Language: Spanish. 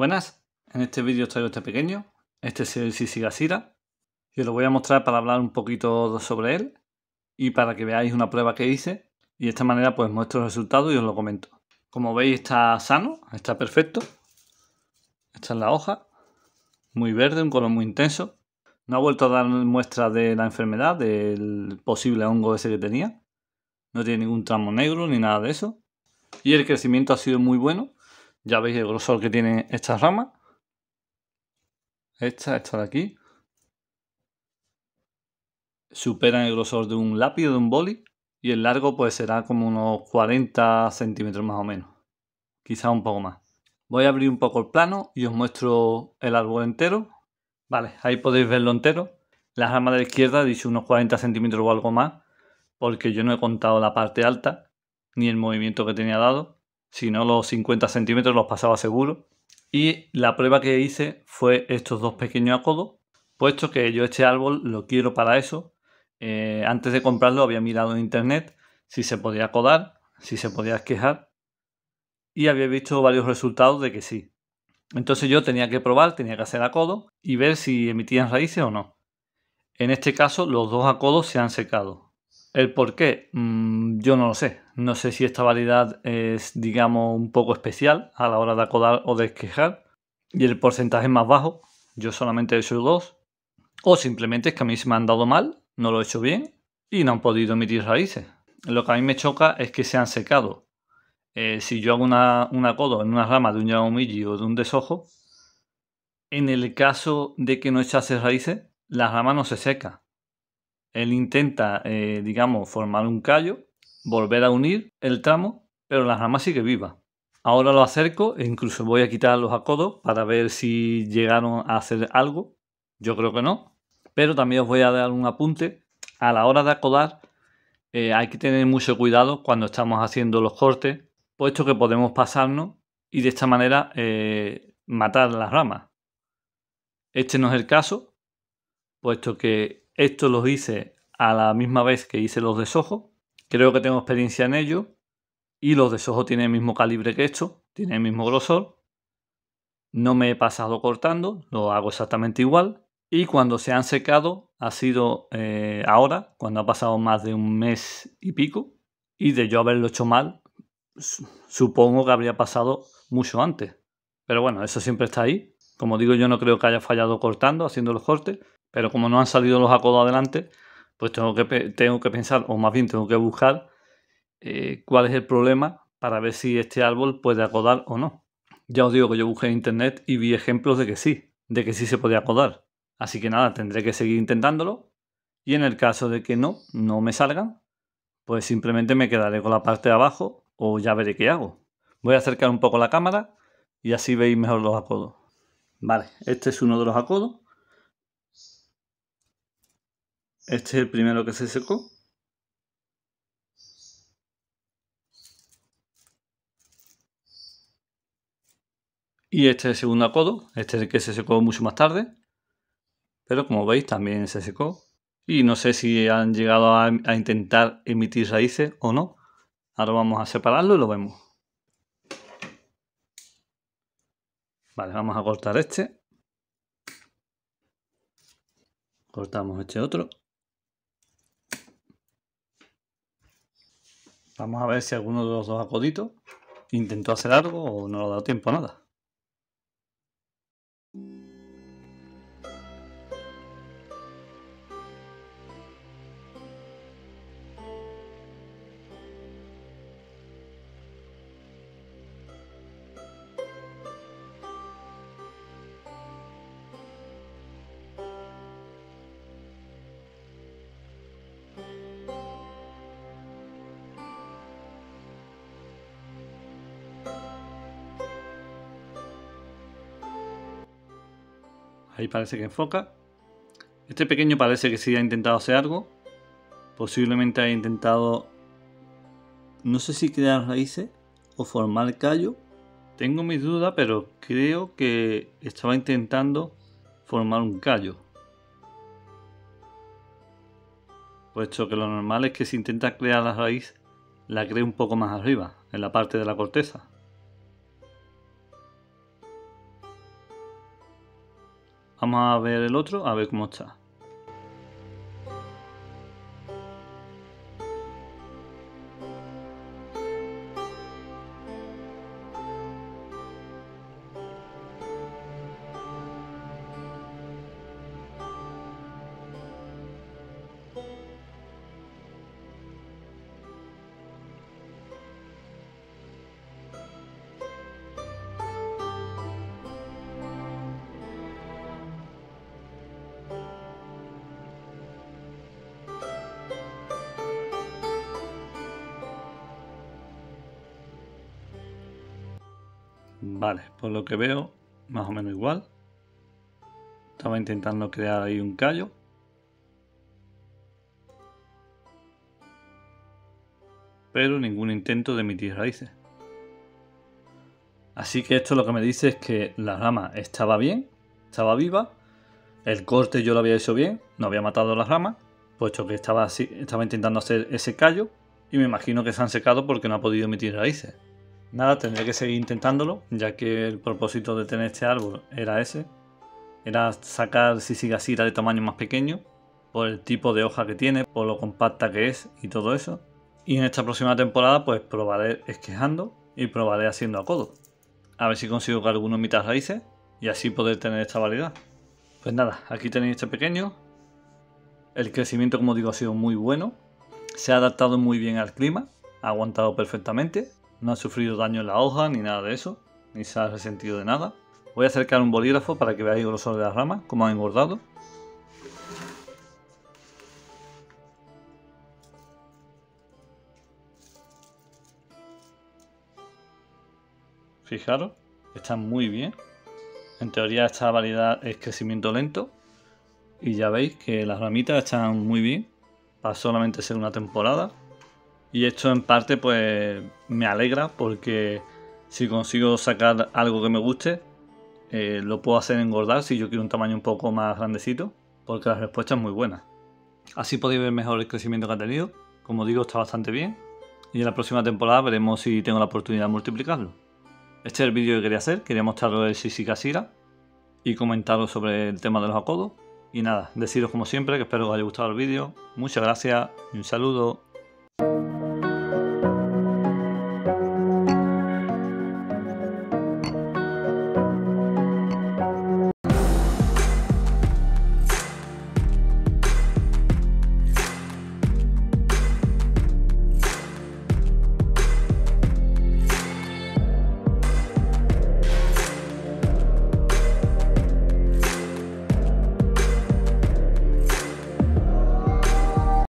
Buenas, en este vídeo os traigo este pequeño. Este es el Sissigasira y os lo voy a mostrar para hablar un poquito sobre él y para que veáis una prueba que hice y de esta manera pues muestro el resultado y os lo comento. Como veis está sano, está perfecto. Esta es la hoja, muy verde, un color muy intenso. No ha vuelto a dar muestras de la enfermedad, del posible hongo ese que tenía. No tiene ningún tramo negro ni nada de eso. Y el crecimiento ha sido muy bueno. Ya veis el grosor que tiene estas ramas. Esta de aquí. Superan el grosor de un lápiz, de un boli. Y el largo pues será como unos 40 centímetros más o menos. Quizá un poco más. Voy a abrir un poco el plano y os muestro el árbol entero. Vale, ahí podéis verlo entero. La rama de la izquierda he dicho unos 40 centímetros o algo más, porque yo no he contado la parte alta ni el movimiento que tenía dado. Si no, los 50 centímetros los pasaba seguro. Y la prueba que hice fue estos dos pequeños acodos, puesto que yo este árbol lo quiero para eso. Antes de comprarlo había mirado en internet si se podía acodar, si se podía esquejar, y había visto varios resultados de que sí. Entonces yo tenía que probar, tenía que hacer acodo y ver si emitían raíces o no. En este caso los dos acodos se han secado. ¿El por qué? Yo no lo sé. No sé si esta variedad es, digamos, un poco especial a la hora de acodar o de esquejar y el porcentaje es más bajo. Yo solamente he hecho dos. O simplemente es que a mí se me han dado mal, no lo he hecho bien y no han podido emitir raíces. Lo que a mí me choca es que se han secado. Si yo hago un acodo en una rama de un Yamomilli o de un deshojo, en el caso de que no echase raíces, la rama no se seca. Él intenta, digamos, formar un callo, volver a unir el tramo, pero la rama sigue viva. Ahora lo acerco e incluso voy a quitar los acodos para ver si llegaron a hacer algo. Yo creo que no, pero también os voy a dar un apunte. A la hora de acodar hay que tener mucho cuidado cuando estamos haciendo los cortes, puesto que podemos pasarnos y de esta manera matar las ramas. Este no es el caso, puesto que esto lo hice a la misma vez que hice los deshojos. Creo que tengo experiencia en ello y los deshojos tienen el mismo calibre que esto, tienen el mismo grosor. No me he pasado cortando, lo hago exactamente igual. Y cuando se han secado ha sido ahora, cuando ha pasado más de un mes y pico. Y de yo haberlo hecho mal, supongo que habría pasado mucho antes. Pero bueno, eso siempre está ahí. Como digo, yo no creo que haya fallado cortando, haciendo los cortes. Pero como no han salido los acodos adelante, pues tengo que pensar, o más bien tengo que buscar cuál es el problema para ver si este árbol puede acodar o no. Ya os digo que yo busqué en internet y vi ejemplos de que sí se podía acodar. Así que nada, tendré que seguir intentándolo. Y en el caso de que no me salgan, pues simplemente me quedaré con la parte de abajo o ya veré qué hago. Voy a acercar un poco la cámara y así veis mejor los acodos. Vale, este es uno de los acodos. Este es el primero que se secó. Y este es el segundo acodo. Este es el que se secó mucho más tarde. Pero como veis también se secó. Y no sé si han llegado a intentar emitir raíces o no. Ahora vamos a separarlo y lo vemos. Vale, vamos a cortar este. Cortamos este otro. Vamos a ver si alguno de los dos acoditos intentó hacer algo o no le ha dado tiempo a nada. Ahí parece que enfoca. Este pequeño parece que sí ha intentado hacer algo. Posiblemente ha intentado, no sé si crear raíces o formar callo. Tengo mis dudas, pero creo que estaba intentando formar un callo. Puesto que lo normal es que si intenta crear la raíz, la cree un poco más arriba, en la parte de la corteza. Vamos a ver el otro, a ver cómo está. Vale, por lo que veo, más o menos igual. Estaba intentando crear ahí un callo. Pero ningún intento de emitir raíces. Así que esto lo que me dice es que la rama estaba bien, estaba viva. El corte yo lo había hecho bien, no había matado las ramas, puesto que estaba intentando hacer ese callo. Y me imagino que se han secado porque no ha podido emitir raíces. Nada, tendré que seguir intentándolo, ya que el propósito de tener este árbol era ese. Era sacar Sissicassira de tamaño más pequeño, por el tipo de hoja que tiene, por lo compacta que es y todo eso. Y en esta próxima temporada pues probaré esquejando y probaré haciendo a codo. A ver si consigo que alguno emita raíces y así poder tener esta variedad. Pues nada, aquí tenéis este pequeño. El crecimiento, como digo, ha sido muy bueno. Se ha adaptado muy bien al clima, ha aguantado perfectamente. No ha sufrido daño en la hoja ni nada de eso, ni se ha resentido de nada. Voy a acercar un bolígrafo para que veáis el grosor de las ramas, cómo han engordado. Fijaros, están muy bien. En teoría esta variedad es crecimiento lento. Y ya veis que las ramitas están muy bien para solamente ser una temporada. Y esto en parte pues me alegra porque si consigo sacar algo que me guste, lo puedo hacer engordar si yo quiero un tamaño un poco más grandecito, porque la respuesta es muy buena. Así podéis ver mejor el crecimiento que ha tenido. Como digo, está bastante bien. Y en la próxima temporada veremos si tengo la oportunidad de multiplicarlo. Este es el vídeo que quería hacer. Quería mostraros el Sissicassira y comentaros sobre el tema de los acodos. Y nada, deciros como siempre que espero que os haya gustado el vídeo. Muchas gracias y un saludo.